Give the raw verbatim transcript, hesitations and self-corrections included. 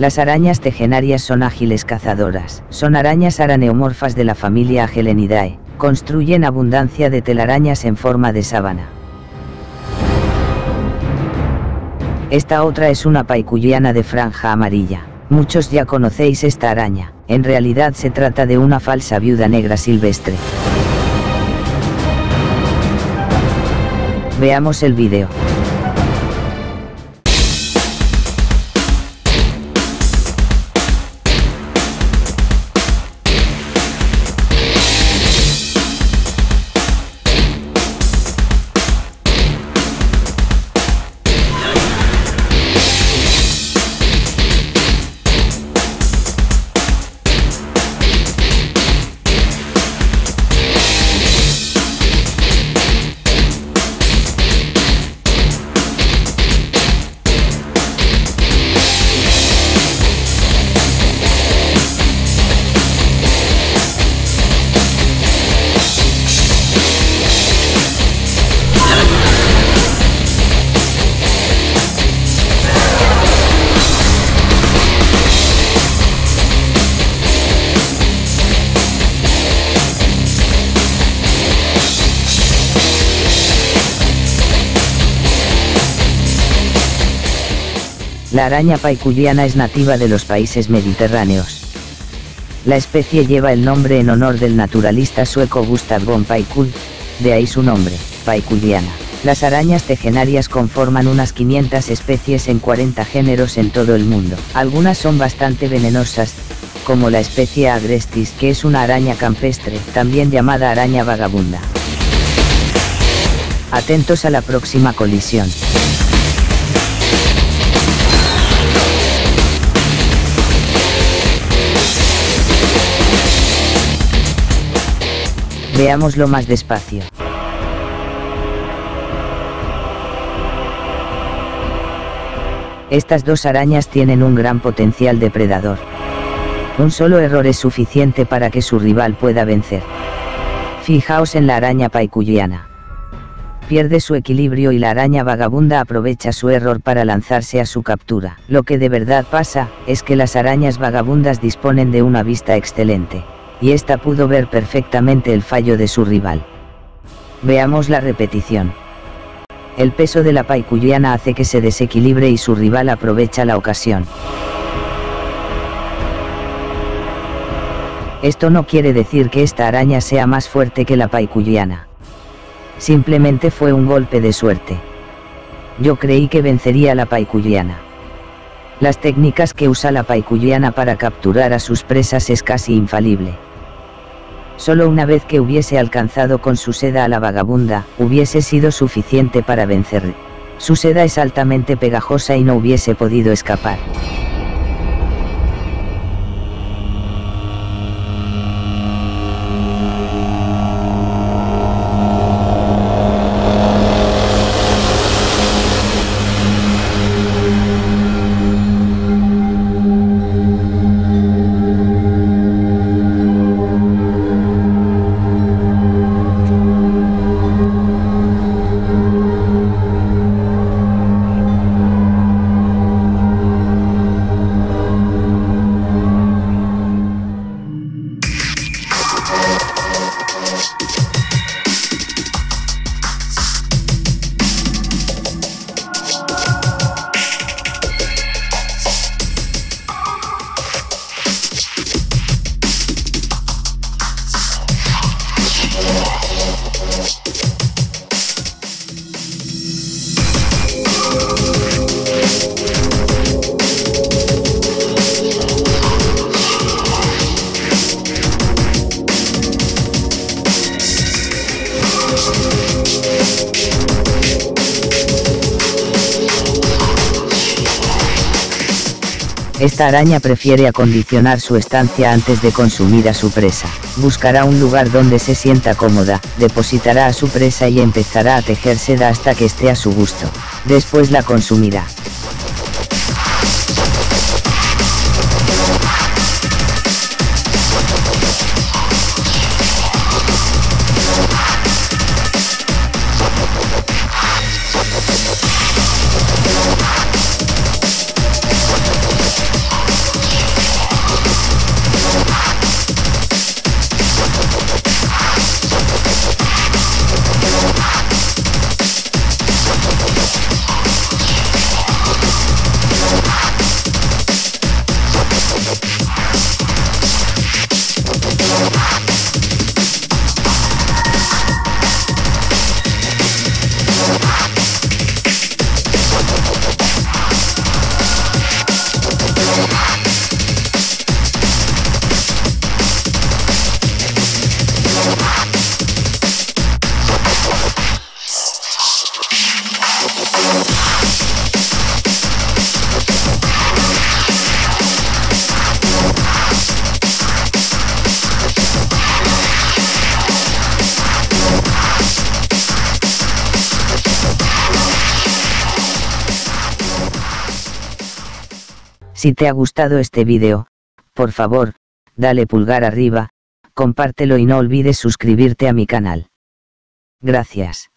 Las arañas tejenarias son ágiles cazadoras. Son arañas araneomorfas de la familia Agelenidae. Construyen abundancia de telarañas en forma de sábana. Esta otra es una paikuyana de franja amarilla. Muchos ya conocéis esta araña. En realidad se trata de una falsa viuda negra silvestre. Veamos el vídeo. La araña paikuyana es nativa de los países mediterráneos. La especie lleva el nombre en honor del naturalista sueco Gustav von Paikull, de ahí su nombre, paikuyana. Las arañas tejenarias conforman unas quinientas especies en cuarenta géneros en todo el mundo. Algunas son bastante venenosas, como la especie Agrestis, que es una araña campestre, también llamada araña vagabunda. Atentos a la próxima colisión. Veámoslo más despacio. Estas dos arañas tienen un gran potencial depredador. Un solo error es suficiente para que su rival pueda vencer. Fijaos en la araña paikuyana. Pierde su equilibrio y la araña vagabunda aprovecha su error para lanzarse a su captura. Lo que de verdad pasa, es que las arañas vagabundas disponen de una vista excelente. Y esta pudo ver perfectamente el fallo de su rival. Veamos la repetición. El peso de la paikuyana hace que se desequilibre y su rival aprovecha la ocasión. Esto no quiere decir que esta araña sea más fuerte que la paikuyana. Simplemente fue un golpe de suerte. Yo creí que vencería a la paikuyana. Las técnicas que usa la paikuyana para capturar a sus presas es casi infalible. Solo una vez que hubiese alcanzado con su seda a la vagabunda, hubiese sido suficiente para vencerle. Su seda es altamente pegajosa y no hubiese podido escapar. Esta araña prefiere acondicionar su estancia antes de consumir a su presa. Buscará un lugar donde se sienta cómoda, depositará a su presa y empezará a tejer seda hasta que esté a su gusto. Después la consumirá. Si te ha gustado este vídeo, por favor, dale pulgar arriba, compártelo y no olvides suscribirte a mi canal. Gracias.